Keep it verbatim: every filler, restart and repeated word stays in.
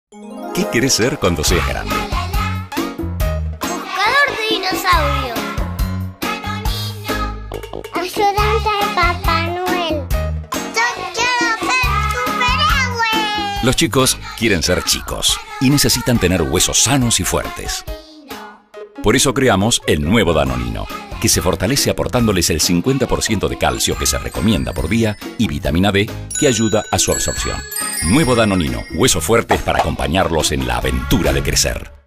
¿Qué querés ser cuando seas grande? Buscador de dinosaurios. Ayudante de Papá Noel. Yo quiero ser superhéroe. Los chicos quieren ser chicos y necesitan tener huesos sanos y fuertes. Por eso creamos el nuevo Danonino, que se fortalece aportándoles el cincuenta por ciento de calcio que se recomienda por día y vitamina D que ayuda a su absorción. Nuevo Danonino, huesos fuertes para acompañarlos en la aventura de crecer.